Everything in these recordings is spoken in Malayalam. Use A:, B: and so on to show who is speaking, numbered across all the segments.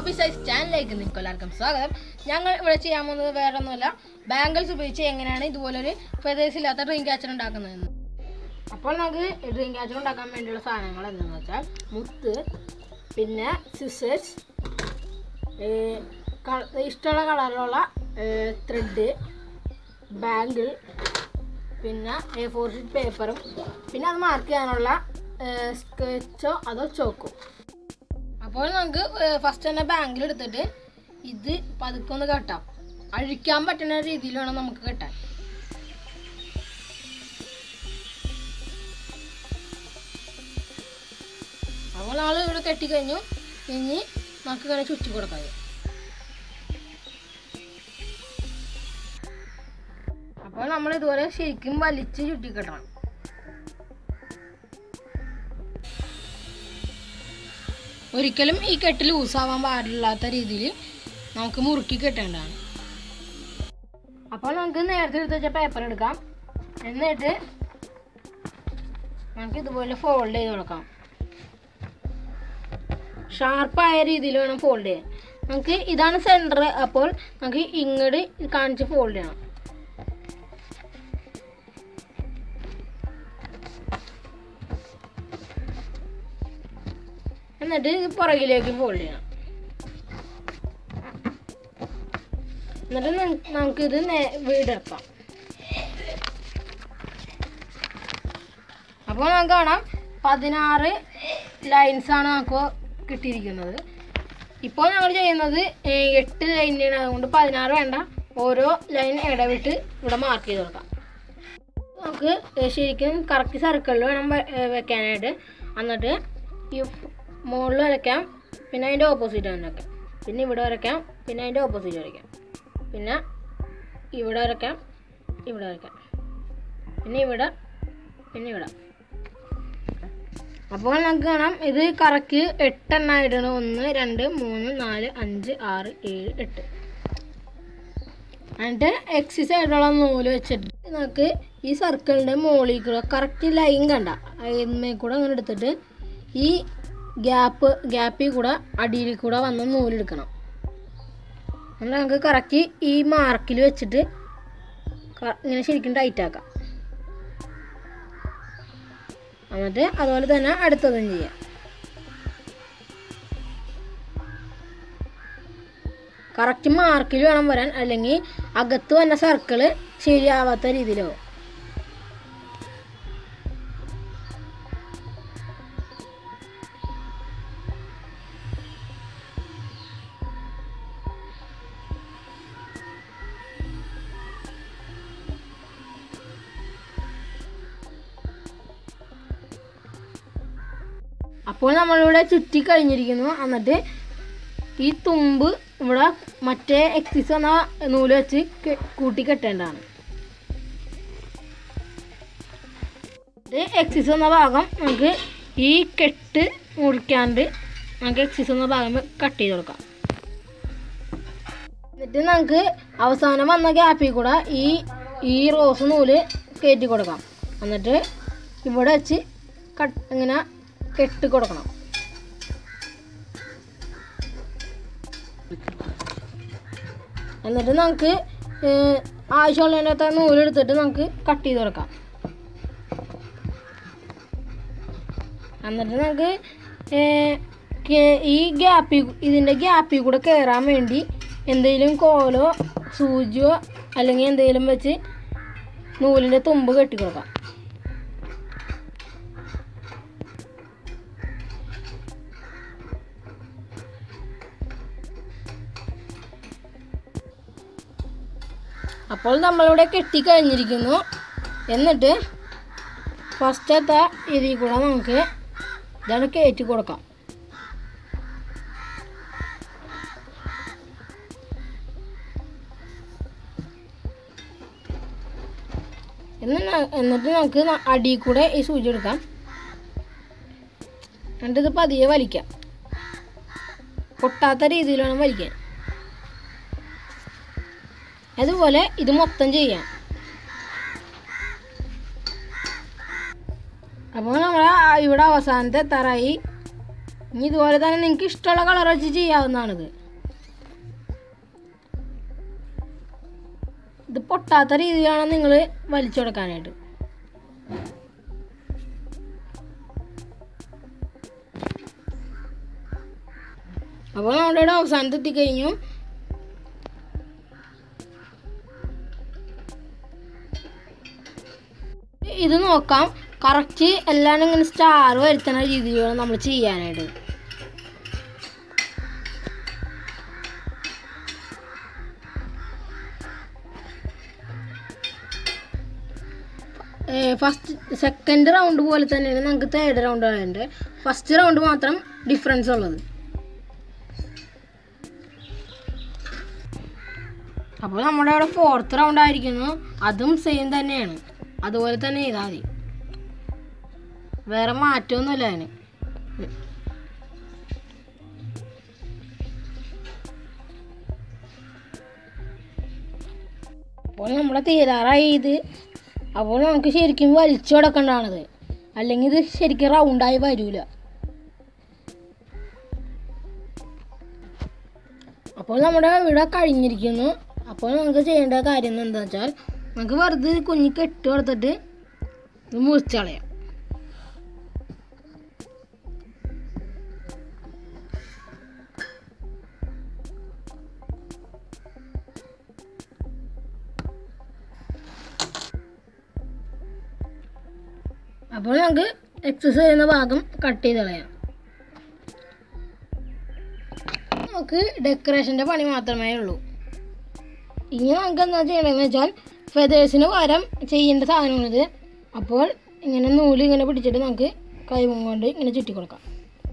A: Bobby Size ചാനലിലേക്ക് എല്ലാവർക്കും സ്വാഗതം. ഞങ്ങൾ ഇവിടെ ചെയ്യാൻ പോകുന്നത് വേറെ ഒന്നുമല്ല, ബാംഗിൾസ് ഉപയോഗിച്ച് എങ്ങനെയാണ് ഇതുപോലൊരു ഫെദേഴ്സ് ഇല്ലാത്ത ഡ്രീം ക്യാച്ചർ ഉണ്ടാക്കുന്നതെന്ന്. അപ്പോൾ നമുക്ക് ഡ്രീം ക്യാച്ചർ ഉണ്ടാക്കാൻ വേണ്ടിയുള്ള സാധനങ്ങൾ എന്താണെന്ന് വെച്ചാൽ മുത്ത്, പിന്നെ സിസേഴ്സ്, ഇഷ്ടമുള്ള കളറിലുള്ള ത്രെഡ്, ബാംഗിൾ, പിന്നെ A4 ഷീറ്റ് പേപ്പറും, പിന്നെ അത് മാർക്ക് ചെയ്യാനുള്ള സ്കെച്ചോ അതോ ചോക്കോ. അപ്പോൾ നമുക്ക് ഫസ്റ്റ് തന്നെ ബാംഗിൾ എടുത്തിട്ട് ഇത് പതുക്കെ ഒന്ന് കെട്ടാം. അഴിക്കാൻ പറ്റുന്ന രീതിയിൽ വേണം നമുക്ക് കെട്ടാൻ. അപ്പോൾ നമ്മൾ ഇവിടെ കെട്ടിക്കഴിഞ്ഞു. ഇനി നമുക്ക് ഇങ്ങനെ ചുറ്റി കൊടുക്കാം. അപ്പോൾ നമ്മൾ ഇതുപോലെ ശരിക്കും വലിച്ച് ചുറ്റിക്കെട്ടണം. ഒരിക്കലും ഈ കെട്ട് ലൂസാവാൻ പാടില്ലാത്ത രീതിയിൽ നമുക്ക് മുറുക്കി കെട്ടേണ്ടതാണ്. അപ്പോൾ നമുക്ക് നേരത്തെ എടുത്ത് വെച്ച പേപ്പർ എടുക്കാം. എന്നിട്ട് നമുക്ക് ഇതുപോലെ ഫോൾഡ് ചെയ്ത് കൊടുക്കാം. ഷാർപ്പായ രീതിയിൽ വേണം ഫോൾഡ് ചെയ്യാൻ. നമുക്ക് ഇതാണ് സെൻറ്റർ. അപ്പോൾ നമുക്ക് ഇങ്ങോട്ട് കാണിച്ച് ഫോൾഡ് ചെയ്യണം. എന്നിട്ട് പുറകിലേക്ക് ഫോൾഡ് ചെയ്യണം. എന്നിട്ട് നമുക്കിത് വീടെടുക്കാം. അപ്പോൾ നമുക്ക് കാണാം 16 ലൈൻസാണ് നമുക്ക് കിട്ടിയിരിക്കുന്നത്. ഇപ്പോൾ ഞങ്ങൾ ചെയ്യുന്നത് 8 ലൈനാണ്. അതുകൊണ്ട് 16 വേണ്ട, ഓരോ ലൈൻ ഇടവിട്ട് ഇവിടെ മാർക്ക് ചെയ്ത് കൊടുക്കാം. നമുക്ക് ശരിക്കും കറക്റ്റ് സർക്കിളിൽ വേണം വെക്കാനായിട്ട്. എന്നിട്ട് ഈ മുകളിൽ വരയ്ക്കാം, പിന്നെ അതിൻ്റെ ഓപ്പോസിറ്റ് വരയ്ക്കാം, പിന്നെ ഇവിടെ വരയ്ക്കാം, പിന്നെ അതിൻ്റെ ഓപ്പോസിറ്റ് വരയ്ക്കാം, പിന്നെ ഇവിടെ വരയ്ക്കാം, ഇവിടെ വരയ്ക്കാം, പിന്നെ ഇവിടെ, പിന്നെ ഇവിടെ. അപ്പോൾ നമുക്ക് കാണാം ഇത് കറക്റ്റ് 8 എണ്ണമായിട്ടാണ്. 1 2 3 4 5 6 7 8. എന്നിട്ട് എക്സസ് ആയിട്ടുള്ള നൂല് വെച്ചിട്ട് നമുക്ക് ഈ സർക്കിളിൻ്റെ മുകളിൽ കൂടെ കറക്റ്റ് ലൈൻ കണ്ട അതിന്മേൽ കൂടെ അങ്ങനെ എടുത്തിട്ട് ഈ ഗ്യാപ്പിൽ കൂടെ അടിയിൽ കൂടെ വന്ന് നൂലെടുക്കണം. എന്നിട്ട് നമുക്ക് കറക്റ്റ് ഈ മാർക്കിൽ വെച്ചിട്ട് ഇങ്ങനെ ശരിക്കും ടൈറ്റ് ആക്കാം. എന്നിട്ട് അതുപോലെ തന്നെ അടുത്തതും ചെയ്യാം. കറക്റ്റ് മാർക്കിൽ വേണം വരാൻ, അല്ലെങ്കിൽ അകത്ത് വന്ന സർക്കിള് ശരിയാവാത്ത രീതിയിലാവും. അപ്പോൾ നമ്മളിവിടെ ചുറ്റി കഴിഞ്ഞിരിക്കുന്നു. എന്നിട്ട് ഈ തുമ്പ് ഇവിടെ മറ്റേ എക്സിസ് എന്ന നൂല് വെച്ച് കൂട്ടി കെട്ടേണ്ടതാണ്. ഇത് എക്സിസ് എന്ന ഭാഗം നമുക്ക് ഈ കെട്ട് മുറിക്കാണ്ട് നമുക്ക് എക്സിസ് എന്ന ഭാഗം കട്ട് ചെയ്ത് കൊടുക്കാം. എന്നിട്ട് നമുക്ക് അവസാനം വന്ന ഗ്യാപ്പിൽ കൂടെ ഈ റോസ് നൂല് കയറ്റി കൊടുക്കാം. എന്നിട്ട് ഇവിടെ വെച്ച് ഇങ്ങനെ കെട്ടി കൊടുക്കണം. എന്നിട്ട് നമുക്ക് ആവശ്യമുള്ളതിനകത്ത് നൂലെടുത്തിട്ട് നമുക്ക് കട്ട് ചെയ്ത് കൊടുക്കാം. എന്നിട്ട് നമുക്ക് ഈ ഇതിൻ്റെ ഗ്യാപ്പിൽ കൂടെ കയറാൻ വേണ്ടി എന്തെങ്കിലും കോലോ സൂചിയോ അല്ലെങ്കിൽ എന്തെങ്കിലും വെച്ച് നൂലിൻ്റെ തുമ്പ് കെട്ടി കൊടുക്കാം. അപ്പോൾ നമ്മളിവിടെ കെട്ടിക്കഴിഞ്ഞിരിക്കുന്നു. എന്നിട്ട് ഫസ്റ്റത്തെ ഇതിൽ കൂടെ നമുക്ക് ഇതാണ് കയറ്റി കൊടുക്കാം. എന്നിട്ട് നമുക്ക് അടിയിൽ കൂടെ ഈ സൂചി എടുക്കാം. എന്നിട്ട് ഇത് പതിയെ വലിക്കാം. പൊട്ടാത്ത രീതിയിൽ വേണം വലിക്കാൻ. അതുപോലെ ഇത് മൊത്തം ചെയ്യാം. അപ്പോൾ നമ്മൾ ഇവിടെ അവസാനത്തെ തറായി ഇനി ഇതുപോലെ തന്നെ നിങ്ങൾക്ക് ഇഷ്ടമുള്ള കളർ വെച്ച് ചെയ്യാവുന്നതാണിത്. ഇത് പൊട്ടാത്ത രീതിയിലാണ് നിങ്ങൾ വലിച്ചു കൊടുക്കാനായിട്ട്. അപ്പോൾ നമ്മുടെ ഇവിടെ അവസാനത്ത് എത്തിക്കഴിഞ്ഞു. ഇത് നോക്കാം, കറക്റ്റ് എല്ലാം ഇങ്ങനെ സ്റ്റാർ വരുത്തുന്ന രീതിയിലാണ് നമ്മൾ ചെയ്യാനായിട്ട്. സെക്കൻഡ് റൗണ്ട് പോലെ തന്നെയാണ് നമുക്ക് തേർഡ് റൗണ്ട് ആയതുകൊണ്ട് ഫസ്റ്റ് റൗണ്ട് മാത്രം ഡിഫറൻസ് ഉള്ളത്. അപ്പോൾ നമ്മുടെ അവിടെ ഫോർത്ത് റൗണ്ട് ആയിരിക്കുന്നു, അതും സെയിം തന്നെയാണ്. അതുപോലെ തന്നെ ചെയ്താൽ മതി, വേറെ മാറ്റമൊന്നുമില്ല അതിന്. അപ്പോൾ നമ്മുടെ തീരാറായി ഇത്. അപ്പോൾ നമുക്ക് ശരിക്കും വലിച്ചു കൊടുക്കേണ്ടതാണിത്, അല്ലെങ്കിൽ ഇത് ശരിക്കും റൗണ്ടായി വരില്ല. അപ്പോൾ നമ്മുടെ ഇവിടെ കഴിഞ്ഞിരിക്കുന്നു. അപ്പോൾ നമുക്ക് ചെയ്യേണ്ട കാര്യം എന്താണെന്ന് വെച്ചാൽ നമുക്ക് വെറുതെ കുഞ്ഞിക്ക് ഇട്ട് കൊടുത്തിട്ട് ഇത് മുറിച്ച് കളയാം. അപ്പോൾ നമുക്ക് എക്സസ് ചെയ്യുന്ന ഭാഗം കട്ട് ചെയ്ത് കളയാം. നമുക്ക് ഡെക്കറേഷൻ്റെ പണി മാത്രമേ ഉള്ളൂ. ഇനി നമുക്ക് എന്താ ചെയ്യണമെന്ന് വെച്ചാൽ ഫെദേഴ്സിന് പകരം ചെയ്യേണ്ട സാധനങ്ങളിത്. അപ്പോൾ ഇങ്ങനെ നൂല് ഇങ്ങനെ പിടിച്ചിട്ട് നമുക്ക് കൈ കൊണ്ട് ഇങ്ങനെ ചുറ്റി കൊടുക്കാം.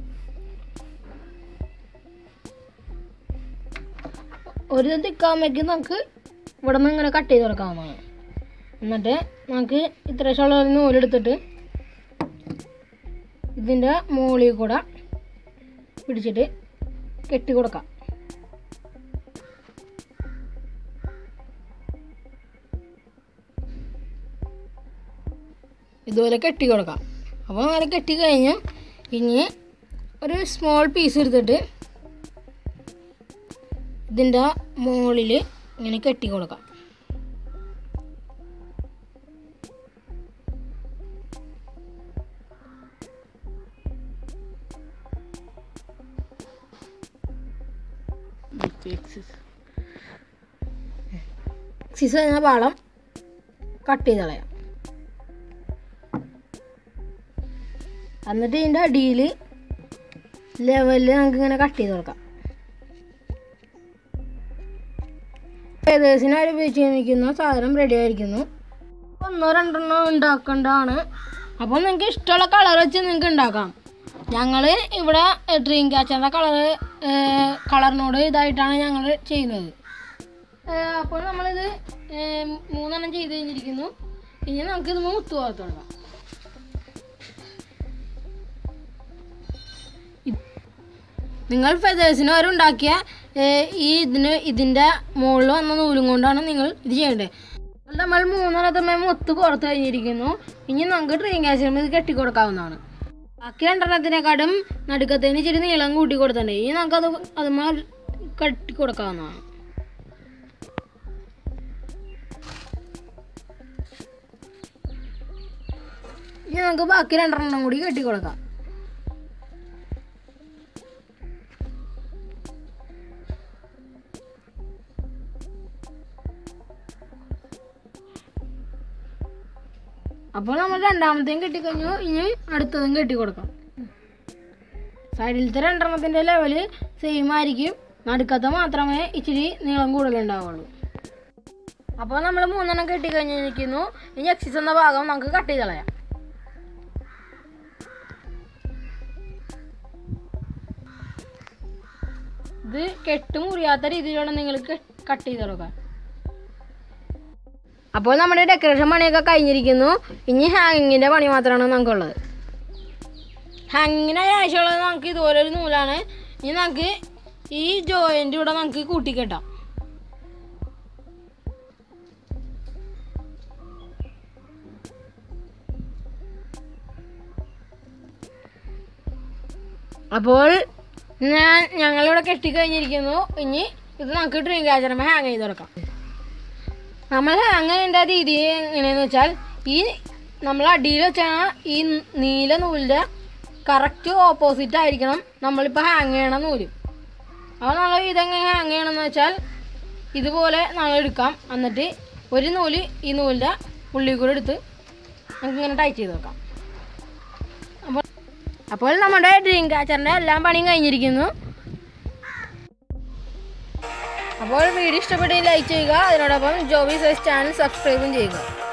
A: ഒരു തിക്കാകുമ്പോഴേക്കും നമുക്ക് ഇവിടെ നിന്ന് ഇങ്ങനെ കട്ട് ചെയ്ത് കൊടുക്കാവുന്നതാണ്. എന്നിട്ട് നമുക്ക് ഇത്രയുള്ള നൂലെടുത്തിട്ട് ഇതിൻ്റെ മുകളിൽ കൂടെ പിടിച്ചിട്ട് കെട്ടി കൊടുക്കാം. ഇതുപോലെ കെട്ടി കൊടുക്കാം. അപ്പോൾ അങ്ങനെ കെട്ടി കഴിഞ്ഞ് ഇനി ഒരു സ്മോൾ പീസ് എടുത്തിട്ട് ഇതിൻ്റെ മുകളിൽ ഇങ്ങനെ കെട്ടി കൊടുക്കാം. എക്സസ് എന്ന പാളം കട്ട് ചെയ്ത് കളയാം. എന്നിട്ട് ഇതിൻ്റെ അടിയിൽ ലെവലിൽ നമുക്ക് ഇങ്ങനെ കട്ട് ചെയ്ത് കൊടുക്കാം. ഫെദേഴ്സിനായി ഉപയോഗിച്ചിരിക്കുന്ന സാധനം റെഡി ആയിരിക്കുന്നു. 1-2 ഉണ്ടാക്കേണ്ടതാണ്. അപ്പോൾ നിങ്ങൾക്ക് ഇഷ്ടമുള്ള കളർ വെച്ച് നിങ്ങൾക്ക് ഉണ്ടാക്കാം. ഞങ്ങൾ ഇവിടെ ഡ്രീം ക്യാച്ചറിൻ്റെ കളറിനോട് ഇതായിട്ടാണ് ഞങ്ങൾ ചെയ്യുന്നത്. അപ്പോൾ നമ്മളിത് 3 ചെയ്ത് കഴിഞ്ഞിരിക്കുന്നു. ഇനി നമുക്കിത് മുത്ത് ഭാഗത്ത് കൊടുക്കാം. നിങ്ങൾ ഫെദേഴ്സിന് വരെ ഉണ്ടാക്കിയ ഇതിൻ്റെ മുകളിൽ വന്ന നൂലും കൊണ്ടാണ് നിങ്ങൾ ഇത് ചെയ്യേണ്ടത്. നമ്മൾ 3 മുത്ത് പുറത്ത് കഴിഞ്ഞിരിക്കുന്നു. ഇനി നമുക്ക് ഡ്രീം ക്യാച്ചറിൽ ഇത് കെട്ടിക്കൊടുക്കാവുന്നതാണ്. ബാക്കി 2 നടുക്കത്തിന് ഇച്ചിരി നീളം കൂട്ടി കൊടുത്തിട്ടുണ്ട്. ഇനി നമുക്കത് അതുമാ കെട്ടിക്കൊടുക്കാവുന്നതാണ്. ഇനി നമുക്ക് ബാക്കി 2 കൂടി കെട്ടിക്കൊടുക്കാം. അപ്പോൾ നമ്മൾ രണ്ടാമത്തെയും കെട്ടിക്കഴിഞ്ഞു. ഇനി അടുത്തതും കെട്ടിക്കൊടുക്കാം. സൈഡിലത്തെ 2 ലെവല് സെയിം ആയിരിക്കും, നടുക്കത്തെ മാത്രമേ ഇച്ചിരി നീളം കൂടുതലുണ്ടാവുള്ളൂ. അപ്പോൾ നമ്മൾ 3 കെട്ടിക്കഴിഞ്ഞിരിക്കുന്നു. ഇനി എക്സസ് എന്ന ഭാഗം നമുക്ക് കട്ട് ചെയ്ത് കളയാം. ഇത് കെട്ട് മുറിയാത്ത രീതിയിലാണ് നിങ്ങൾക്ക് കട്ട് ചെയ്ത് കൊടുക്കാം. അപ്പോൾ നമ്മുടെ ഡെക്കറേഷൻ പണിയൊക്കെ കഴിഞ്ഞിരിക്കുന്നു. ഇനി ഹാങ്ങിങ്ങിൻ്റെ പണി മാത്രമാണ് നമുക്കുള്ളത്. ഹാങ്ങിങ്ങിനായി ആവശ്യമുള്ളത് നമുക്ക് ഇതുപോലെ ഒരു നൂലാണ്. ഇനി നമുക്ക് ഈ ജോയിൻ്റ് ഇവിടെ നമുക്ക് കൂട്ടിക്കെട്ടാം. അപ്പോൾ ഞങ്ങളിവിടെ കെട്ടിക്കഴിഞ്ഞിരിക്കുന്നു. ഇനി ഇത് നമുക്ക് ഡ്രീം ക്യാച്ചറിന് ഹാങ് ചെയ്ത് കൊടുക്കാം. നമ്മൾ ഹാങ് ചെയ്യേണ്ട രീതി എങ്ങനെയാണെന്ന് വെച്ചാൽ, ഈ നമ്മൾ അടിയിൽ വെച്ചാൽ ഈ നീല നൂലിൻ്റെ കറക്റ്റ് ഓപ്പോസിറ്റ് ആയിരിക്കണം നമ്മളിപ്പോൾ ഹാങ് ചെയ്യണ നൂല്. അപ്പോൾ നമ്മൾ ഇതെങ്ങനെ ഹാങ് ചെയ്യണമെന്ന് വെച്ചാൽ, ഇതുപോലെ നമ്മൾ എടുക്കാം. എന്നിട്ട് ഒരു നൂല് ഈ നൂലിൻ്റെ ഉള്ളിൽ കൂടെ എടുത്ത് നമുക്കിങ്ങനെ ടൈറ്റ് ചെയ്ത് വെക്കാം. അപ്പോൾ നമ്മുടെ ഡ്രീം ക്യാച്ചറിൻ്റെ എല്ലാം പണിയും കഴിഞ്ഞിരിക്കുന്നു. അപ്പോൾ വീഡിയോ ഇഷ്ടപ്പെട്ടെങ്കിൽ ലൈക്ക് ചെയ്യുക. അതിനോടൊപ്പം ജോബി സൈസ് ചാനൽ സബ്സ്ക്രൈബും ചെയ്യുക.